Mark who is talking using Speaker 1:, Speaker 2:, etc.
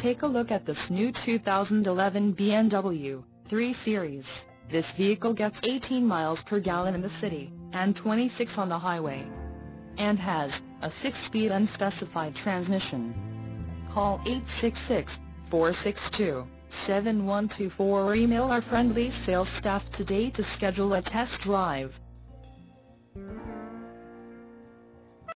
Speaker 1: take a look at this new 2011 BMW 3 Series. This vehicle gets 18 miles per gallon in the city, and 26 on the highway, and has a 6-speed unspecified transmission. Call 866-462-7124 or email our friendly sales staff today to schedule a test drive.